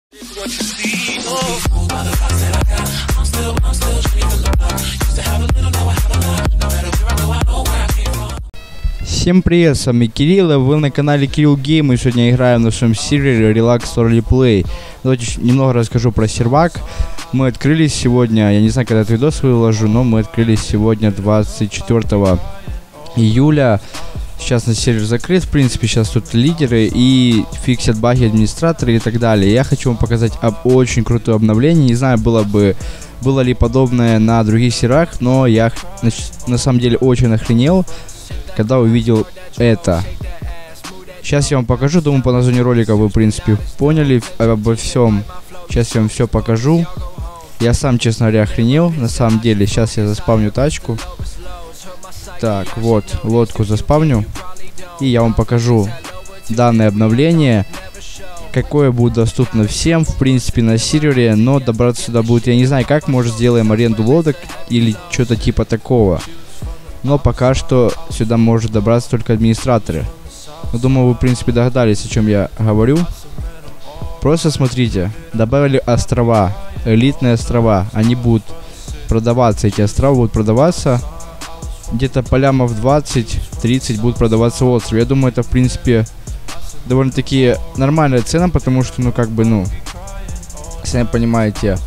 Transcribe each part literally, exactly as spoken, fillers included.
Всем привет, с вами Кирилл, и вы на канале Кирилл Гейм, и сегодня играем в нашем сервере Relax Roleplay. Давайте немного расскажу про сервак. Мы открылись сегодня, я не знаю, когда этот видос выложу, но мы открылись сегодня двадцать четвёртого июля. Сейчас на сервер закрыт, в принципе, сейчас тут лидеры и фиксят баги администраторы и так далее. Я хочу вам показать об очень крутое обновлении. Не знаю, было бы, было ли подобное на других серверах, но я на, на самом деле очень охренел, когда увидел это. Сейчас я вам покажу, думаю, по названию ролика вы, в принципе, поняли обо всем. Сейчас я вам все покажу. Я сам, честно говоря, охренел, на самом деле. Сейчас я заспавню тачку. Так, вот, лодку заспавню. И я вам покажу данное обновление, какое будет доступно всем, в принципе, на сервере. Но добраться сюда будет, я не знаю как, может сделаем аренду лодок или что-то типа такого. Но пока что сюда может добраться только администраторы. Но думаю, вы, в принципе, догадались, о чем я говорю. Просто смотрите, добавили острова, элитные острова. Они будут продаваться, эти острова будут продаваться. Где-то по лямов двадцать-тридцать будут продаваться остров. Я думаю, это, в принципе, довольно-таки нормальная цена, потому что, ну, как бы, ну, сами понимаете,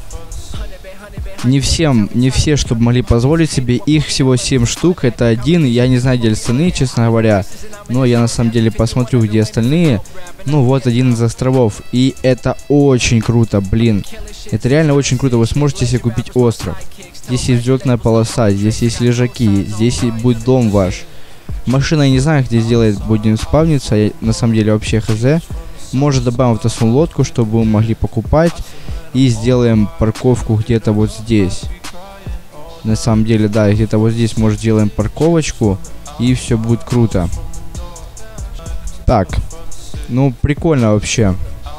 не всем, не все, чтобы могли позволить себе, их всего семь штук, это один, я не знаю, где остальные, честно говоря, но я на самом деле посмотрю, где остальные. Ну, вот один из островов, и это очень круто, блин, это реально очень круто, вы сможете себе купить остров. Здесь есть взлетная полоса, здесь есть лежаки, здесь будет дом ваш. Машина, я не знаю, где сделает, будем спавниться, я, на самом деле, вообще хз. Может, добавим вот эту лодку, чтобы вы могли покупать. И сделаем парковку где-то вот здесь. На самом деле, да, где-то вот здесь, может, сделаем парковочку. И все будет круто. Так. Ну, прикольно вообще.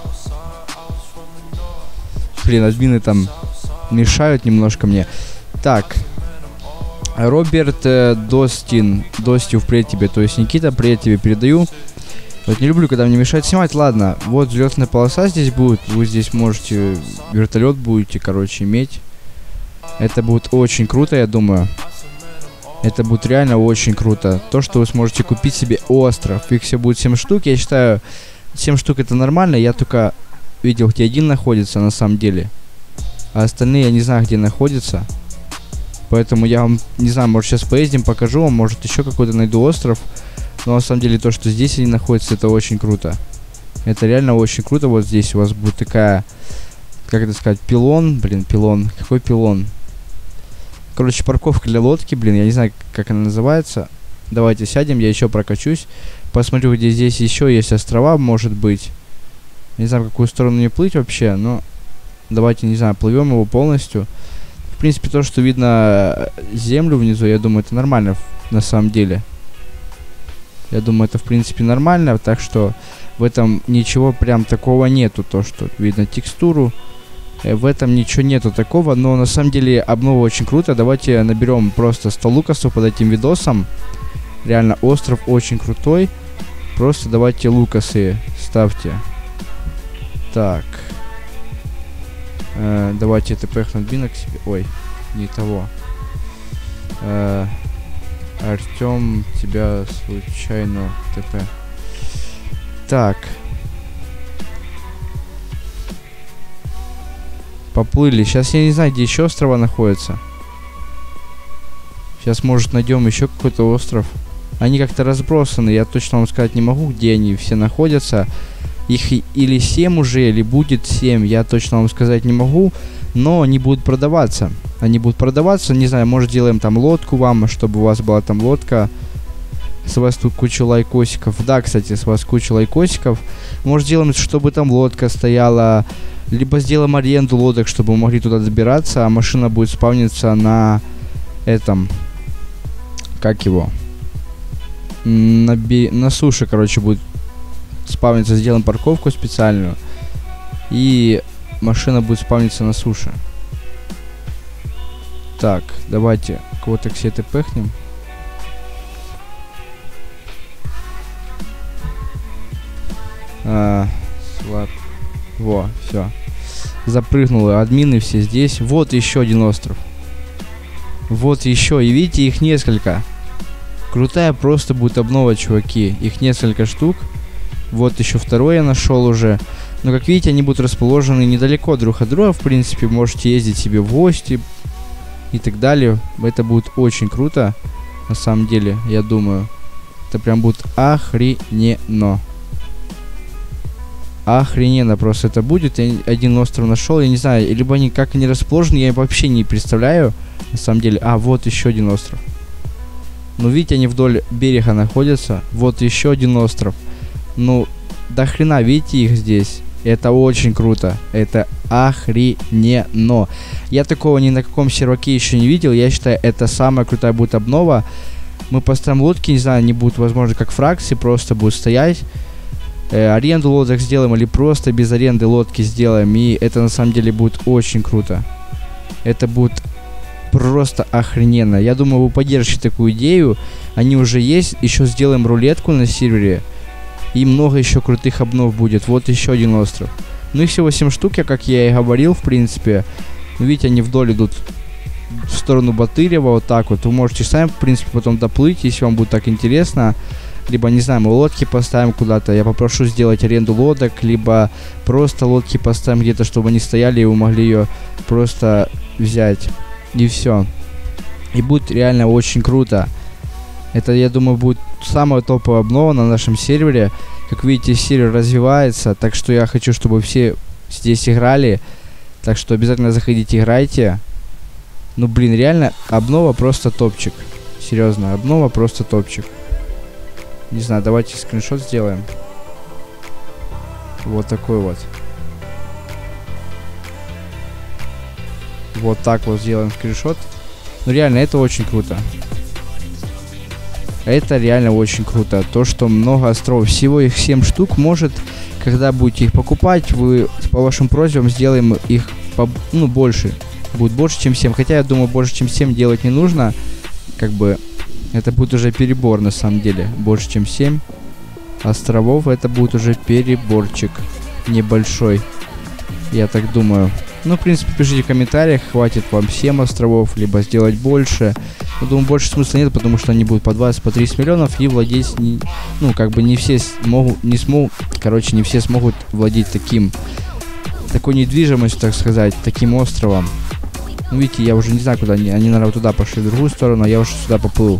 Блин, админы там мешают немножко мне. Так. Роберт э, Достин. Достив, привет тебе. То есть, Никита, привет тебе передаю. Вот не люблю, когда мне мешают снимать. Ладно, вот взлетная полоса здесь будет. Вы здесь можете вертолет будете, короче, иметь. Это будет очень круто, я думаю. Это будет реально очень круто. То, что вы сможете купить себе остров. Их все будет семь штук. Я считаю, семь штук это нормально. Я только видел, где один находится на самом деле. А остальные я не знаю, где находятся. Поэтому я вам, не знаю, может сейчас поездим, покажу вам. Может еще какой-то найду остров. Но на самом деле то, что здесь они находятся, это очень круто. Это реально очень круто. Вот здесь у вас будет такая, как это сказать, пилон. Блин, пилон. Какой пилон? Короче, парковка для лодки, блин, я не знаю, как она называется. Давайте сядем, я еще прокачусь. Посмотрю, где здесь еще есть острова, может быть. Не знаю, в какую сторону мне плыть вообще, но давайте, не знаю, плывем его полностью. В принципе, то, что видно землю внизу, я думаю, это нормально на самом деле. Я думаю, это в принципе нормально, так что в этом ничего прям такого нету. То, что видно текстуру, э, в этом ничего нету такого, но на самом деле обнова очень круто. Давайте наберем просто сто лукасов под этим видосом. Реально остров очень крутой. Просто давайте лукасы ставьте. Так. Э, давайте тпхнуть бина к себе. Ой, не того. Э, Артем, тебя случайно ТП. Так. Поплыли. Сейчас я не знаю, где еще острова находятся. Сейчас, может, найдем еще какой-то остров. Они как-то разбросаны. Я точно вам сказать не могу, где они все находятся. Их или семь уже, или будет семь. Я точно вам сказать не могу. Но они будут продаваться. Они будут продаваться, не знаю, может делаем там лодку вам, чтобы у вас была там лодка. С вас тут куча лайкосиков. Да, кстати, с вас куча лайкосиков. Может сделаем, чтобы там лодка стояла. Либо сделаем аренду лодок, чтобы мы могли туда добираться. А машина будет спавниться на этом. Как его? На, би... на суше, короче, будет спавниться. Сделаем парковку специальную. И машина будет спавниться на суше. Так, давайте кого-то к себе тпхнем. А, слаб. Во, все. Запрыгнули админы все здесь. Вот еще один остров. Вот еще. И видите, их несколько. Крутая просто будет обнова, чуваки. Их несколько штук. Вот еще второй я нашел уже. Но как видите, они будут расположены недалеко друг от друга. В принципе, можете ездить себе в гости и так далее. Это будет очень круто. На самом деле, я думаю. Это прям будет охрененно. Охрененно просто это будет. Я один остров нашел. Я не знаю, либо они как они расположены, я вообще не представляю. На самом деле. А, вот еще один остров. Ну, видите, они вдоль берега находятся. Вот еще один остров. Ну, до хрена, видите их здесь? Это очень круто. Это охрененно. Я такого ни на каком серваке еще не видел. Я считаю, это самая крутая будет обнова. Мы поставим лодки, не знаю, они будут, возможно, как фракции, просто будут стоять. Э, аренду лодок сделаем или просто без аренды лодки сделаем. И это на самом деле будет очень круто. Это будет просто охрененно. Я думаю, вы поддержите такую идею. Они уже есть. Еще сделаем рулетку на сервере. И много еще крутых обнов будет. Вот еще один остров. Ну их всего семь штук, я, как я и говорил, в принципе. Ну, видите, они вдоль идут в сторону Батырева, вот так вот. Вы можете сами, в принципе, потом доплыть, если вам будет так интересно. Либо, не знаю, мы лодки поставим куда-то. Я попрошу сделать аренду лодок. Либо просто лодки поставим где-то, чтобы они стояли, и вы могли ее просто взять. И все. И будет реально очень круто. Это, я думаю, будет самая топовая обнова на нашем сервере. Как видите, сервер развивается. Так что я хочу, чтобы все здесь играли. Так что обязательно заходите, играйте. Ну, блин, реально, обнова просто топчик. Серьезно, обнова просто топчик. Не знаю, давайте скриншот сделаем. Вот такой вот. Вот так вот сделаем скриншот. Ну, реально, это очень круто. Это реально очень круто. То, что много островов. Всего их семь штук. Может, когда будете их покупать, вы по вашим просьбам сделаем их по, ну, больше. Будет больше, чем семь. Хотя, я думаю, больше, чем семь делать не нужно. Как бы, это будет уже перебор, на самом деле. Больше, чем семь островов. Это будет уже переборчик. Небольшой. Я так думаю. Ну, в принципе, пишите в комментариях, хватит вам семь островов, либо сделать больше. Я думаю, больше смысла нет, потому что они будут по двадцать, по тридцать миллионов, и владеть, не, ну, как бы не все смогут, не смогут, короче, не все смогут владеть таким, такой недвижимостью, так сказать, таким островом. Ну, видите, я уже не знаю, куда они, они, наверное, туда пошли, в другую сторону, а я уже сюда поплыл.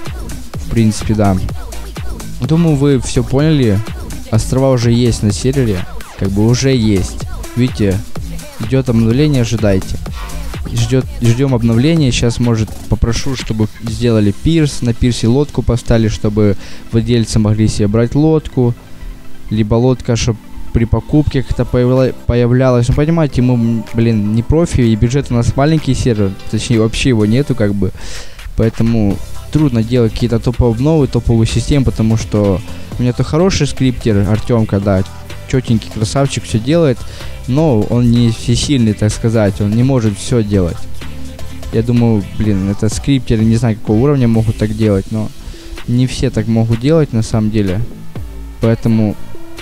В принципе, да. Думаю, вы все поняли. Острова уже есть на сервере, как бы уже есть. Видите? Идет обновление, ожидайте. Ждет, ждем обновления. Сейчас, может, попрошу, чтобы сделали пирс. На пирсе лодку поставили, чтобы владельцы могли себе брать лодку. Либо лодка, чтобы при покупке как-то появля, появлялась. Ну, понимаете, мы, блин, не профи, и бюджет у нас маленький сервер. Точнее, вообще его нету, как бы. Поэтому трудно делать какие-то топовые обновы, топовые системы, потому что у меня то хороший скриптер, Артем, когда четенький красавчик все делает, но он не всесильный, так сказать, он не может все делать. Я думаю, блин, это скриптеры, не знаю, какого уровня могут так делать, но не все так могут делать на самом деле. Поэтому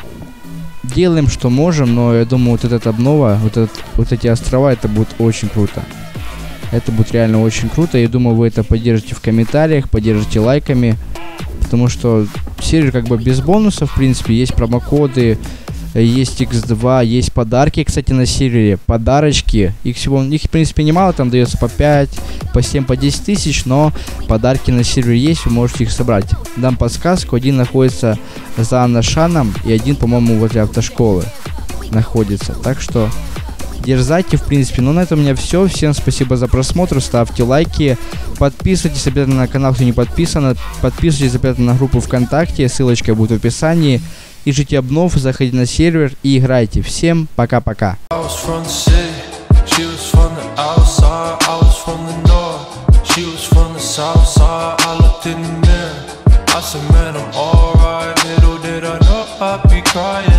делаем, что можем, но я думаю, вот эта обнова, вот, этот, вот эти острова, это будет очень круто. Это будет реально очень круто. Я думаю, вы это поддержите в комментариях, поддержите лайками, потому что сервер как бы без бонусов, в принципе, есть промокоды, есть икс два, есть подарки, кстати, на сервере, подарочки. Их всего, их в принципе немало, там дается по пять, по семь, по десять тысяч, но подарки на сервере есть, вы можете их собрать. Дам подсказку, один находится за Анашаном и один, по-моему, возле автошколы находится. Так что дерзайте, в принципе. Ну, на этом у меня все. Всем спасибо за просмотр, ставьте лайки, подписывайтесь обязательно на канал, кто не подписан, подписывайтесь обязательно на группу ВКонтакте, ссылочка будет в описании. И ждите обнов, заходите на сервер и играйте. Всем пока-пока. I said, man, I'm alright. Little did I know I'd be crying.